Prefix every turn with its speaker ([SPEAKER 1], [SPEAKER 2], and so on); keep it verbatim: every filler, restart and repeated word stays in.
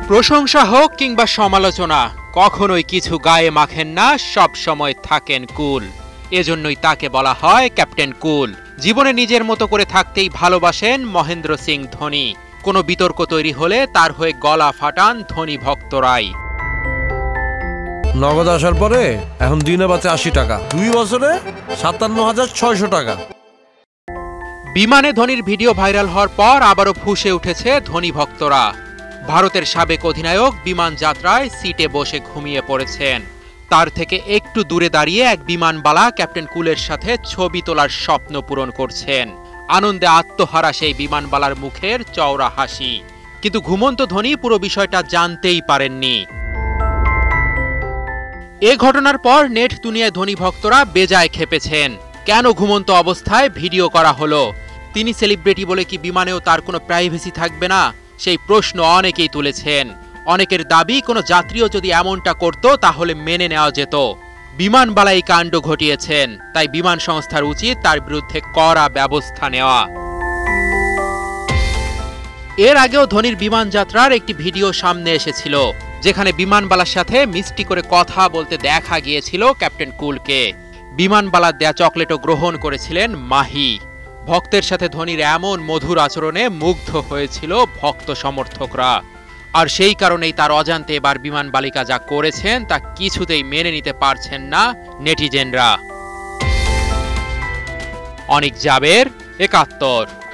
[SPEAKER 1] প্রশংসা হোক কিংবা সমালোচনা, কখনোই কিছু গায়ে মাখেন না, সব সময় থাকেন কুল। এজন্যই তাকে বলা হয় ক্যাপ্টেন কুল। জীবনে নিজের মতো করে থাকতেই ভালোবাসেন মহেন্দ্র সিং ধোনি। কোনো বিতর্ক তৈরি হলে তার হয়ে গলা ফাটান ধোনি ভক্তরাই।
[SPEAKER 2] নগদ আসার পরে এখন দিনে বাঁচে আশি টাকা, দুই বছরে সাতান্ন হাজার ছয়শো টাকা।
[SPEAKER 1] বিমানে ধোনির ভিডিও ভাইরাল হওয়ার পর আবারও ফুঁসে উঠেছে ধোনি ভক্তরা। ভারতের সাবেক অধিনায়ক বিমান যাত্রায় সিটে বসে ঘুমিয়ে পড়েছেন। তার থেকে একটু দূরে দাঁড়িয়ে এক বিমানবালা ক্যাপ্টেন কুলের সাথে ছবি তোলার স্বপ্ন পূরণ করছেন। আনন্দে আত্মহারা সেই বিমানবালার মুখের চওড়া হাসি। কিন্তু ঘুমন্ত ধোনি পুরো বিষয়টা জানতেই পারেননি। এ ঘটনার পর নেট দুনিয়ায় ধোনি ভক্তরা বেজায় খেপেছেন। কেন ঘুমন্ত অবস্থায় ভিডিও করা হলো? তিনি সেলিব্রিটি বলে কি বিমানেও তার কোনো প্রাইভেসি থাকবে না? সেই প্রশ্ন অনেকেই তুলেছেন। অনেকের দাবি কোনো যাত্রীও যদি এমনটা করত তাহলে মেনে নেওয়া যেত। বিমানবালা এই কাণ্ড ঘটিয়েছেন, তাই বিমান সংস্থার উচিত তার বিরুদ্ধে কড়া ব্যবস্থা নেওয়া। এর আগেও ধোনির বিমান যাত্রার একটি ভিডিও সামনে এসেছিল, যেখানে বিমানবালার সাথে মিষ্টি করে কথা বলতে দেখা গিয়েছিল ক্যাপ্টেন কুলকে। বিমানবালার দেয়া চকলেটও গ্রহণ করেছিলেন মাহি। ভক্তের সাথে ধোনির এমন মধুর আচরণে মুগ্ধ হয়েছিল ভক্ত সমর্থকরা। আর সেই কারণেই তার অজান্তে এবার বিমান বালিকা যা করেছেন তা কিছুতেই মেনে নিতে পারছেন না নেটিজেনরা। অনিক জাবের, একাত্তর।